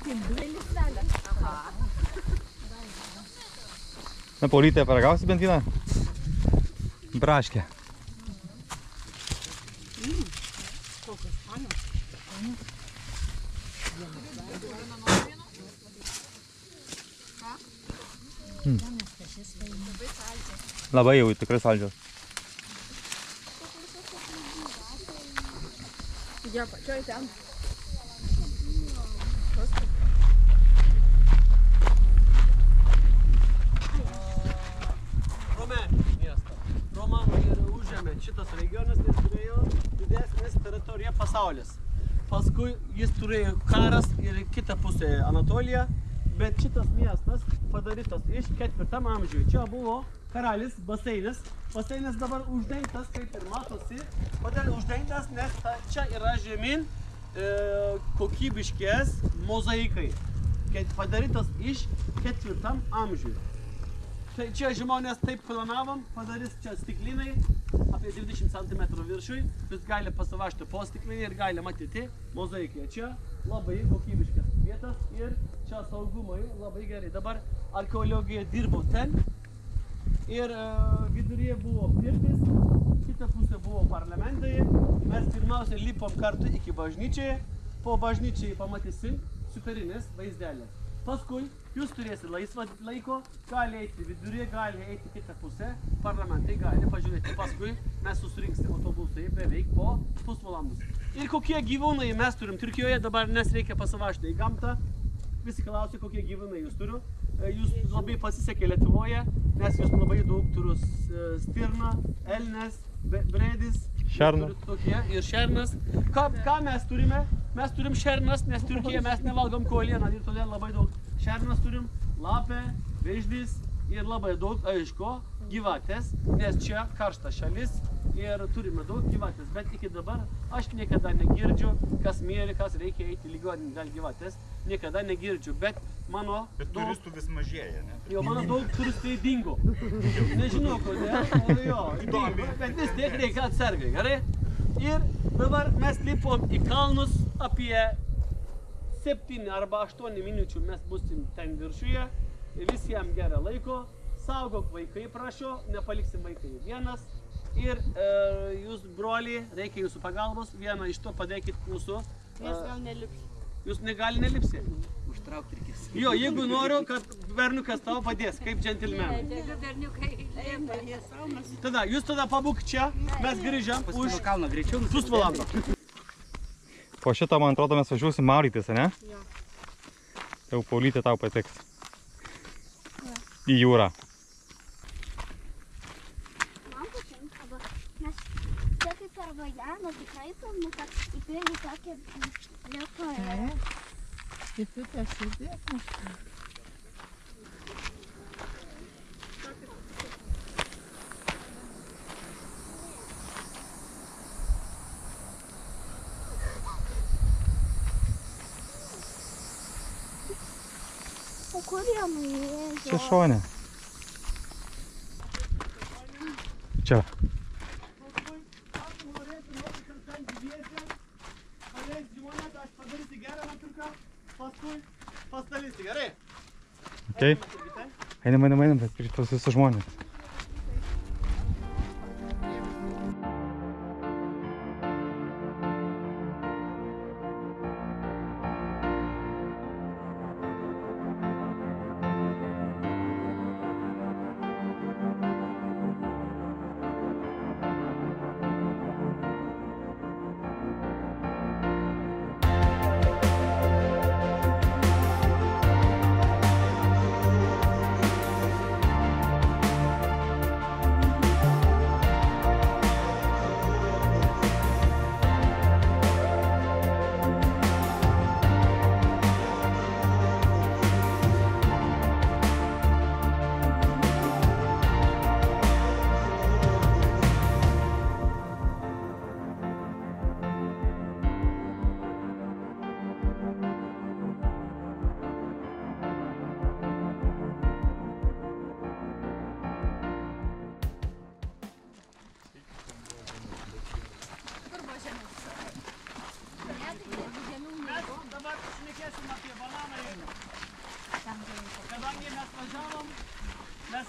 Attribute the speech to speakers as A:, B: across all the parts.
A: Na, Paulytė, paragausi bent vieną? Braškę. Labai jau tikrai saldžios.
B: Ja, pačioj ten.
C: Romanų ir užėmė šitas regionas, nes turėjo didesnės teritoriją pasaulis. Paskui jis turėjo karas ir kitą pusę Anatoliją, bet šitas miestas padarytas iš 4 amžiuje. Čia buvo karalis baseinas. Baseinas dabar uždengtas, kaip ir matosi. Kodėl uždengtas, nes čia yra žemyn kokybiškės mozaikai, padarytas iš 4 amžiuje. Tai čia žmonės taip planavom, padarys čia stiklinai apie 20 cm viršui, jūs gali pasivažti po stiklinį ir gali matyti mozaikai. Čia labai kokybiškas vietas ir čia saugumai labai gerai. Dabar archeologija dirbo ten ir viduryje buvo pirtis, kita pusė buvo parlamentai. Mes pirmiausia lipom kartu iki bažnyčiai, po bažnyčiai pamatysim superinis vaizdelis. Paskui jūs turėsite laisvą laiko, gali eiti viduryje, gali eiti kitą pusę, parlamentai gali pažiūrėti. Paskui mes susirinksim autobusai beveik po pusvalandus. Ir kokie gyvūnai mes turim Turkijoje dabar, nes reikia pasivažti į gamtą. Visi klausia, kokie gyvūnai jūs turiu. Jūs labai pasisekė Lietuvoje, nes jūs labai daug turiu stirną, elnes, bredis.
A: Šernas.
C: Ir šernas. Ką mes turime? Mes turim šernas, nes Turkijoje mes nevalgom kiaulieną ir todėl labai daug šernas turim, lapę, vėždis ir labai daug, aišku, gyvatės, nes čia karšta šalis ir turime daug gyvatės, bet iki dabar aš niekada negirdžiu, kas mirė, kas reikia eiti ligoninį dėl gyvatės, niekada negirdžiu, bet mano
D: Bet turistų vis mažėja, ne?
C: Jo, mano daug turistai dingo. Nežinau kodėl, jo, dingo, bet vis tiek reikia atsargai, gerai? Ir dabar mes lipom į kalnus apie 7 arba 8 minučių mes busim ten viršuje, visiems gerą laiko, saugok vaikai, prašau, nepaliksim vaikai vienas. Ir jūs, broliai, reikia jūsų pagalbos, vieną iš to padėkit mūsų.
B: Mes gal nelipsim.
C: Jūs negali nelipsi?
E: Užtraukti reikės.
C: Jo, jeigu noriu, kad berniukas tau padės, kaip džentelmenai.
B: Jeigu berniukai lieka, jie saunas.
C: Tada, jūs tada pabūk čia, mes grįžam už
E: kalną greičiau.
C: pusvalandą.
A: Po šito, man atrodo, mes važiuosim maudytis, ne?
B: Jo.
A: Jau Paulytė tau patiks. Į jūrą.
F: Man patinka, nes čia kaip per Vajaną tikrai pilnu, kad į priekį tokia lieka yra.
B: Kiti pasidėk.
F: O kur jie nuėjo?
A: Čia šone. Čia.
C: Paskui, aš norėsiu ten dviese, paleis žmonės, aš padarysiu gerą nuotrauką, paskui pasidalysi, gerai?
A: Okay. Einam, bet prieš tos visus žmonės.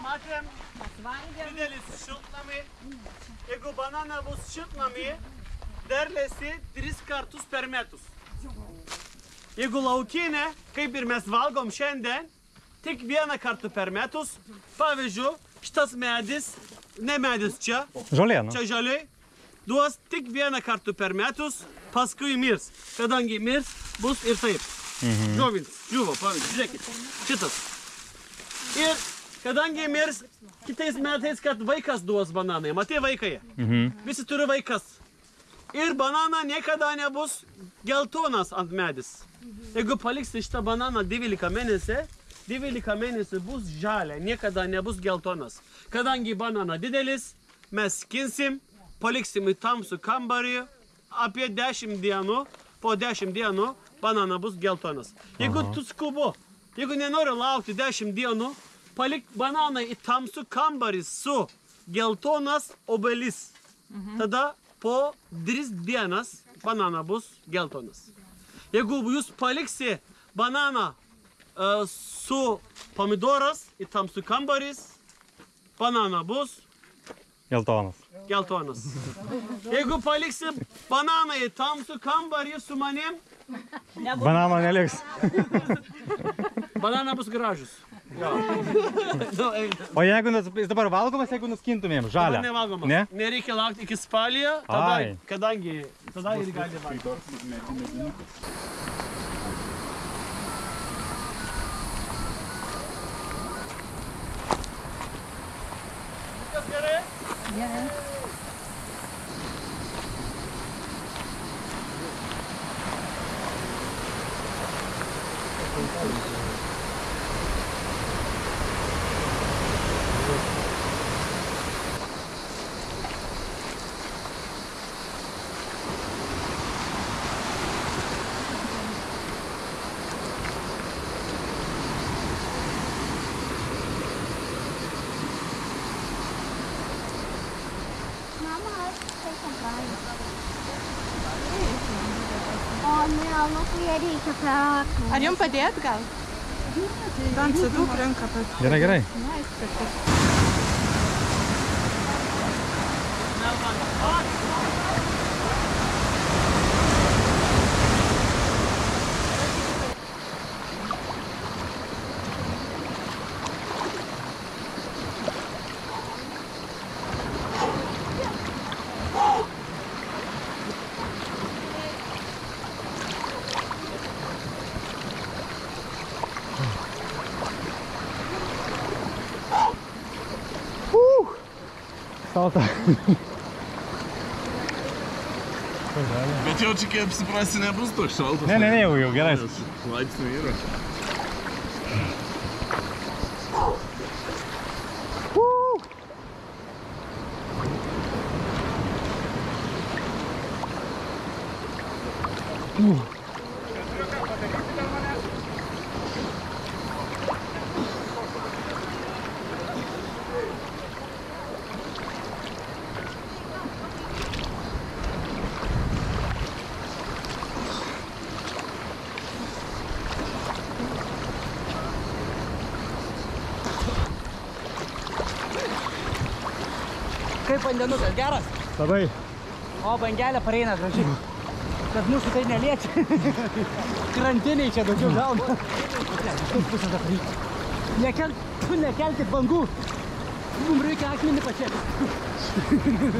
C: matėm didelis šiltnamį. Jeigu banana bus šiltnamį, derliasi 3 kartus per metus. Jeigu laukinė, kaip ir mes valgom šiandien, tik 1 kartą per metus. Pavyzdžiui, šitas medis, ne medis čia,
A: Žolė, nu.
C: čia žaliai, duos tik 1 kartą per metus, paskui mirs. Kadangi mirs, bus ir taip. Žuvins, žuvo, pavyzdžiui, žiūrėkit, šitas. Ir kadangi mirs, kitais metais, kad vaikas duos bananai. Matai vaikai? Visi turi vaikas. Ir banana niekada nebus geltonas ant medis. Jeigu paliksi šitą bananą 12 mėnesių bus žalia, niekada nebus geltonas. Kadangi banana didelis, mes skinsim, paliksim į tamsų kambarį, apie 10 dienų, po 10 dienų banana bus geltonas. Jeigu tu skubu, jeigu nenori laukti 10 dienų, palik bananą į tamsų kambarį su geltonas obelis. Tada po 3 dienas banana bus geltonas. Jeigu jūs paliksi bananą su pomidoras į tamsų kambarys, banana bus
A: Geltonas.
C: geltonas. Jeigu paliksi bananą į tamsų kambarį su manim,
A: Banano neliks.
C: banana bus gražus.
A: O jeigu jis dabar valgomas, jeigu nuskintumėm žalią?
C: Dabar nevalgomas.
A: Ne?
C: Nereikia laukti iki spalio, tada,
A: Ai.
C: kadangi tada ir gali valgyti. Viskas gerai?
B: Gerai.
F: Mama, tai kambarį. O ne, nu tai reikia per akmenį.
B: Ar jums padėt gal? Bent su daug ranką pat.
A: Gerai, gerai. Salta.
E: Bet jau čia kaip suprasti nebus toks šaltas.
A: Ne, jau gerai.
E: Laipsnių yra.
G: Kaip vandenukas, geras?
A: Labai.
G: O bangelė pareina gražiai. Bet mūsų tai neliečia. Krantiniai čia daugiau gauna. Nekelti bangų. Mums reikia akmenį pačiai.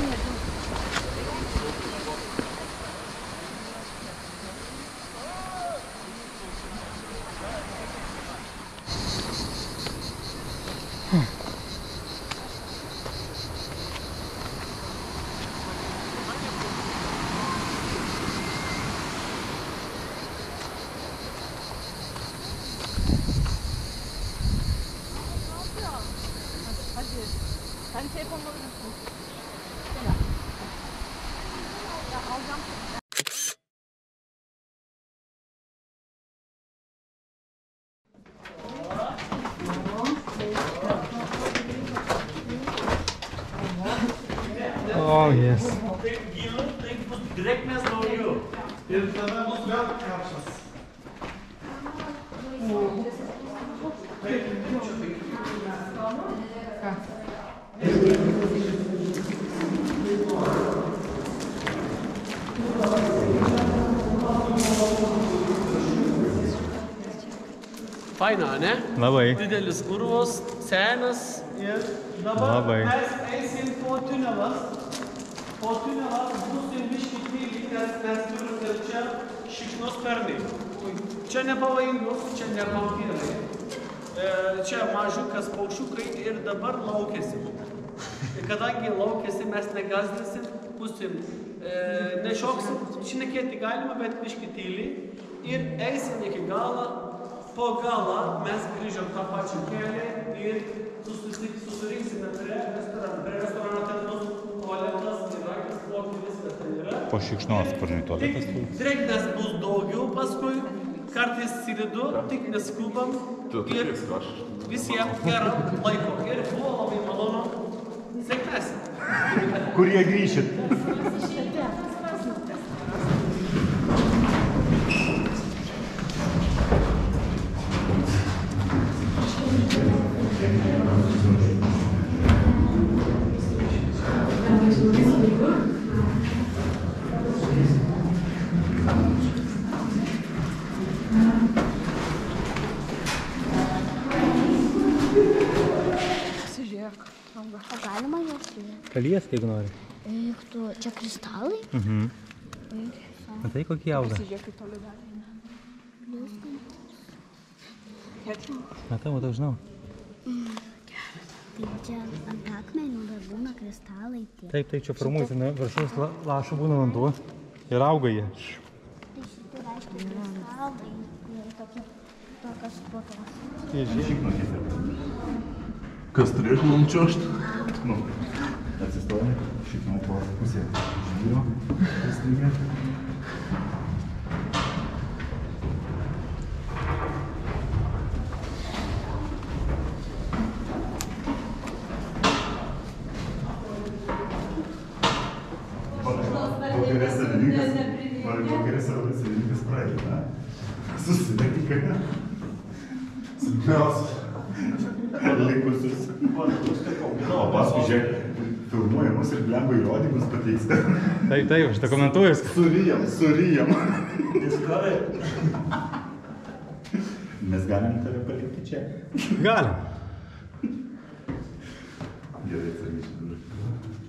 B: Sen şey yapabilirsin.
A: Oh, yes.
C: Direkt mes doğuyor. Faina, ne?
A: Labai.
C: Didelis urvas, senas ir dabar
A: Labai.
C: mes eisim po tunelas. Po tunelas būsim biškį tyliai, nes mes turim ir čia šikšnosparniai. Čia nepavojingus, čia ne vampyrai. Čia mažiukas paukščiukai ir dabar laukiasi. Ir kadangi laukiasi, mes negazdinsim, būsim nešoksim, šnekėti galima, bet biškį tyliai. Ir eisim iki galo. Po galą mes grįžom tą pačią kelią ir susirinksime prie restorano. Prie restorano ten bus tualetas, yra, sportai, viskas ten yra.
D: Po šikšnosparnių tualetas.
C: Drėgmės bus daugiau paskui, kartais silidu, tik neskubam. Ir visiems gero laiko. Ir buvo labai malonu. Sėkmės.
D: Kurie grįšit?
B: Pasižiūrėk.
F: O galima juos turėti?
A: Palies, jeigu nori.
F: Eik tu, čia kristalai?
A: Matai, kokie auga.
B: Pasižiūrėk, kaip toli gali.
A: Matau, žinau.
F: Tai čia ant akmenių dar būna kristalai tie.
A: Taip, čia formuojasi, viršaus lašų būna vanduo ir auga jie.
F: Tai šitai reiškia kristalai ir tokios putos.
E: Kas turėtų mums čiuošti?
D: Nu, atsistoja, šikno po pusę žvyro, įstrigė. Vakarės savininkas praeina, susirenka silpniausius likusius. O paskui žiūrėk, filmuojamus ir blemba įrodymus pateiksta.
A: Taip, aš tą komentuoju.
D: Suryjam. Mes galim tave palikti čia.
A: Galim.
D: Gerai, sakyčiau.